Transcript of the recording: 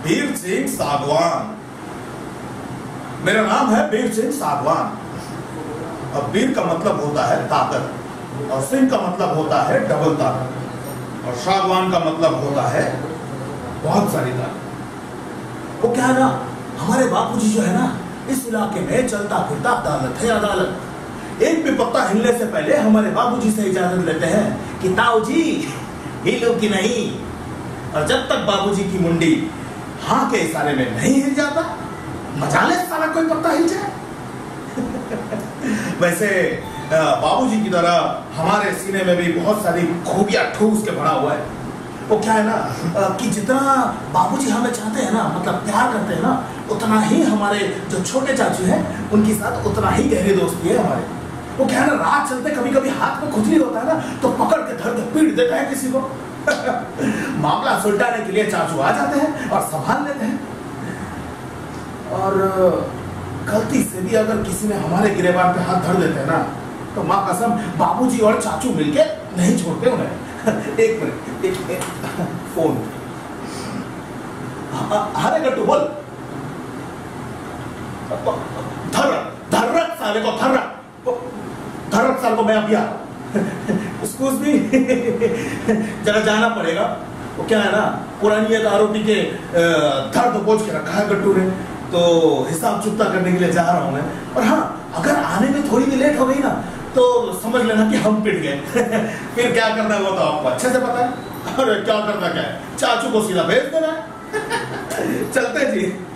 वीर सिंह सागवान। मेरा नाम है वीर सिंह सागवान। अब वीर का मतलब होता है ताकत, और सिंह का मतलब होता है डबल ताकत, और सागवान का मतलब होता है बहुत सारी ताकत। वो क्या है ना, हमारे बापूजी जो है ना, इस इलाके में चलता फिरता अदालत है, अदालत। एक भी पत्ता हिलने से पहले हमारे बाबूजी से इजाजत लेते हैं कि ताऊ जी हिलो कि नहीं। और जब तक बाबूजी की मुंडी हाँ के इशारे में नहीं हिल जाता, मजाले सारा कोई पत्ता हिल जाए। वैसे बाबूजी की तरह हमारे सीने में भी बहुत सारी खूबियां ठूस के भरा हुआ है। वो क्या है ना कि जितना बाबूजी हमें चाहते हैं ना, मतलब प्यार करते हैं ना, उतना ही हमारे जो छोटे चाचू हैं उनके साथ उतना ही गहरी दोस्ती है हमारे। वो क्या है ना, रात चलते कभी कभी हाथ में खुजली होता है ना, तो पकड़ के धर के पीट देता है किसी को। मामला सुलटाने के लिए चाचू आ जाते हैं और संभाल लेते हैं। और गलती से भी अगर किसी ने हमारे गिरेबान पे हाथ धर देते हैं ना, तो माँ कसम बाबूजी और चाचू मिलके नहीं छोड़ते उन्हें। एक मिनट, एक फोन। अरे गट्टू बोल। धर्रक साले को, धर्रक साल को मैं अभी आ रहा हूं। उसको भी जरा जाना पड़ेगा। वो क्या है ना, पुरानी एक आरोपी के दर्द बोझ के रखा है गट्टू ने, तो हिसाब चुकता करने के लिए जा रहा हूं मैं। और हाँ, अगर आने में थोड़ी भी लेट हो गई ना, तो समझ लेना कि हम पिट गए। फिर क्या करना है वो तो आपको अच्छे से पता है। अरे क्या करना क्या है, चाचू को सीधा भेज देना है। चलते जी।